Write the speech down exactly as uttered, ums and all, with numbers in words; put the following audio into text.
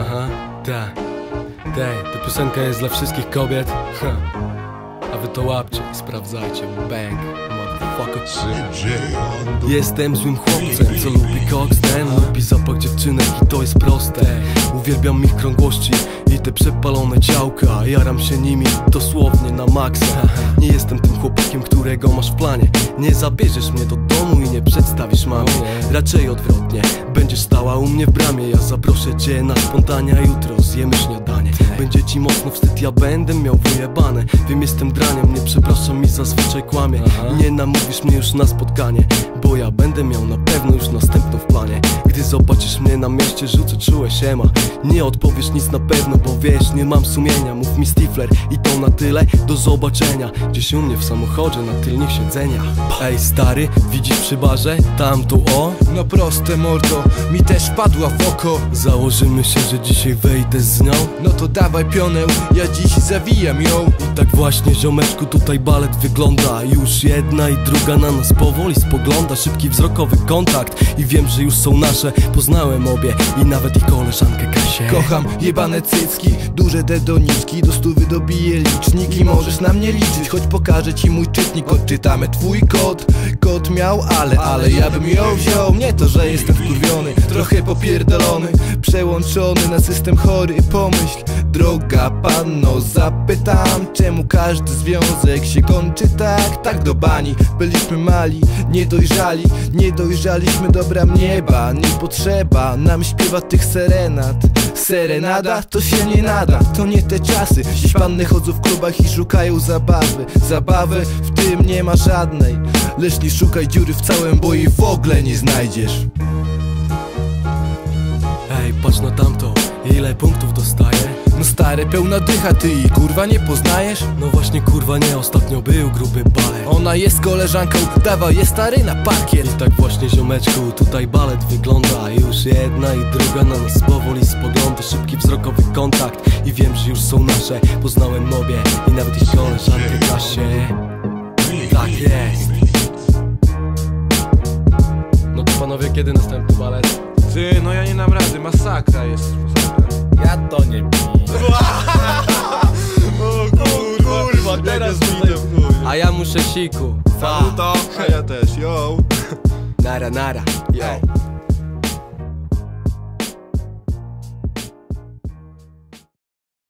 Aha, tak. Tej, ta piosenka jest dla wszystkich kobiet. Ha. A wy to łapcie i sprawdzajcie. Bang, motherfucker. Jestem złym chłopcem, co lubi koks, ten lubi zapach dziewczynek i to jest proste. Uwielbiam ich krągłości i te przepalone ciałka. Jaram się nimi dosłownie na maksa. Nie jestem tym chłopakiem, którego masz w planie. Nie zabierzesz mnie do domu i nie przedstawisz mamie. Raczej odwrotnie, będziesz stała u mnie w bramie. Ja zaproszę cię na spontania, jutro zjemy śniadanie. Będzie ci mocno wstyd, ja będę miał wyjebane. Wiem, jestem draniem, nie przepraszam i zazwyczaj kłamie. Nie namówisz mnie już na spotkanie, bo ja będę miał na pewno już następną w planie. Gdy zobaczysz mnie na mieście, rzucę czułe siema. Nie odpowiesz nic na pewno, bo wiesz, nie mam sumienia. Mów mi Stifler i to na tyle, do zobaczenia gdzieś u mnie w samochodzie, na tylnych siedzeniach. Ej stary, widzisz przy barze? Tam tu o? No proste mordo, mi też wpadła w oko. Założymy się, że dzisiaj wejdę z nią? No to dawaj pionę, ja dziś zawijam ją. I tak właśnie ziomeczku tutaj balet wygląda. Już jedna i druga na nas powoli spogląda. Szybki wzrokowy kontakt i wiem, że już są nasze. Poznałem obie i nawet ich koleżankę Kasię. Kocham jebane cycki, duże dedoniczki. Do stówy dobiję licznik i możesz na mnie liczyć. Choć pokażę ci mój czytnik, odczytamy twój kod. Kod miał, ale, ale ja bym ją wziął. Nie to, że jestem wkurwiony, trochę popierdolony, przełączony na system chory. Pomyśl, droga panno, zapytam, czemu każdy związek się kończy tak, tak do bani. Byliśmy mali, niedojrzali, nie dojrzaliśmy do bram nieba. Nie potrzeba nam śpiewać tych serenad. Serenada to się nie nada, to nie te czasy. Dziś panny chodzą w klubach i szukają zabawy. Zabawy w tym nie ma żadnej, lecz nie szukaj dziury w całym, bo jej w ogóle nie znajdziesz. Ej, patrz na tamto, ile punktów dostaje? No stare, pełna dycha, ty jej kurwa nie poznajesz? No właśnie kurwa nie, ostatnio był gruby balet. Ona jest koleżanką, dawaj je stary na parkiet. I tak właśnie ziomeczku, tutaj balet wygląda. Już jedna i druga na nas powoli spogląda. Szybki wzrokowy kontakt i wiem, że już są nasze. Poznałem obie i nawet ich koleżankę Kasię. Tak jest. No to panowie, kiedy następny balet? Ty, no ja nie dam rady, masakra jest, masakra. Ja to nie piję. O kurwa, kurwa teraz widzę. A ja muszę siku. Saluto, a ja też, yo. Nara nara, yo.